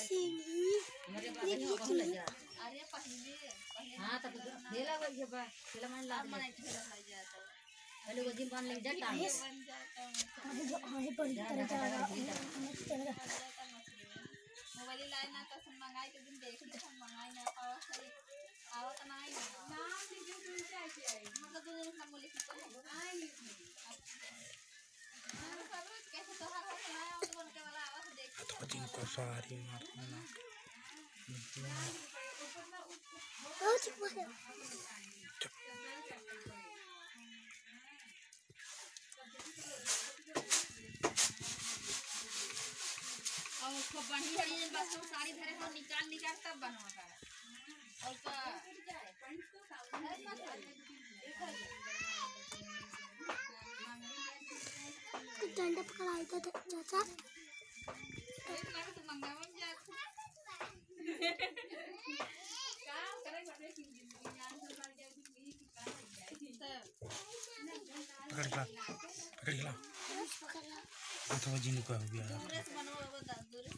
sini. Arya pahili. हाँ तब खेला वही है बा खेला मान ला Mana खेला हो जाता है। पहले वो जिम बन ले जाता है बन जाता है। अभी जो आगे पर तरह जाएगा मोबाइल लाइन ना तो सब मंगाई के दिन देख ली हम मंगाई ना पावा सही आवत ना आई नाम लिखे तो चाहिए आई मतलब दो दिन हम बोले कि तो आई कैसे तो हर हो ना तो बन के वाला आवाज देख तो जिनको सारी मारना और उसको बढ़ी है बस तो साड़ी धरे को निकाल तब बनवा कर और का डंडा पकड़ाई था चाचा एक लाख तो मंगावा में जा का करे बड़े की ज्ञान से कर जाए कि का पकड़ ला तो जिनको हो गया दूर से बनवा वो दूर